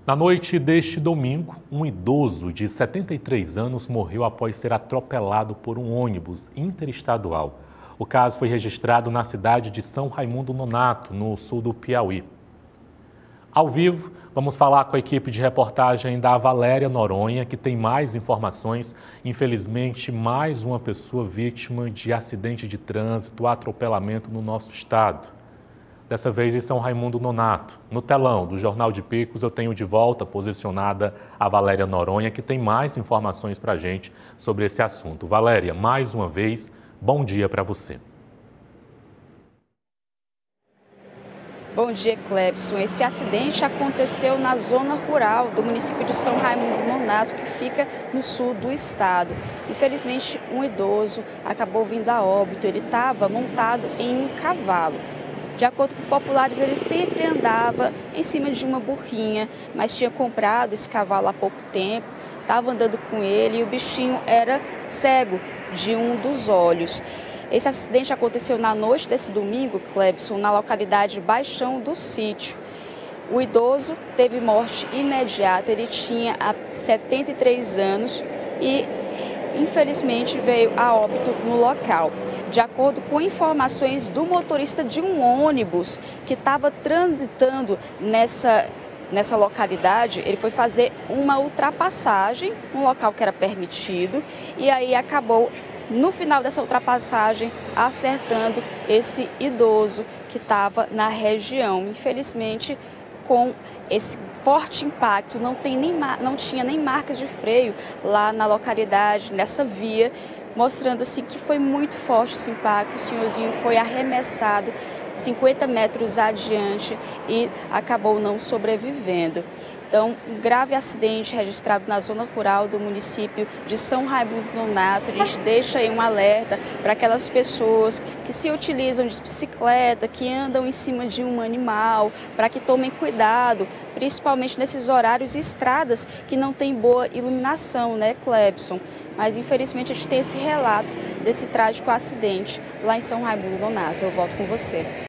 Na noite deste domingo, um idoso de 73 anos morreu após ser atropelado por um ônibus interestadual. O caso foi registrado na cidade de São Raimundo Nonato, no sul do Piauí. Ao vivo, vamos falar com a equipe de reportagem da Valéria Noronha, que tem mais informações. Infelizmente, mais uma pessoa vítima de acidente de trânsito, atropelamento no nosso estado. Dessa vez em São Raimundo Nonato. No telão do Jornal de Picos, eu tenho de volta posicionada a Valéria Noronha, que tem mais informações para a gente sobre esse assunto. Valéria, mais uma vez, bom dia para você. Bom dia, Clebson. Esse acidente aconteceu na zona rural do município de São Raimundo Nonato, que fica no sul do estado. Infelizmente, um idoso acabou vindo a óbito. Ele estava montado em um cavalo. De acordo com populares, ele sempre andava em cima de uma burrinha, mas tinha comprado esse cavalo há pouco tempo, estava andando com ele e o bichinho era cego de um dos olhos. Esse acidente aconteceu na noite desse domingo, Clebson, na localidade de Baixão do Sítio. O idoso teve morte imediata, ele tinha 73 anos e, infelizmente, veio a óbito no local. De acordo com informações do motorista de um ônibus que estava transitando nessa localidade, ele foi fazer uma ultrapassagem no local que era permitido e aí acabou, no final dessa ultrapassagem, acertando esse idoso que estava na região. Infelizmente, com esse forte impacto, não tinha nem marcas de freio lá na localidade, nessa via, mostrando assim que foi muito forte esse impacto. O senhorzinho foi arremessado 50 metros adiante e acabou não sobrevivendo. Então, um grave acidente registrado na zona rural do município de São Raimundo Nonato. A gente deixa aí um alerta para aquelas pessoas que se utilizam de bicicleta, que andam em cima de um animal, para que tomem cuidado, principalmente nesses horários e estradas que não tem boa iluminação, né, Clebson? Mas, infelizmente, a gente tem esse relato desse trágico acidente lá em São Raimundo Nonato. Eu volto com você.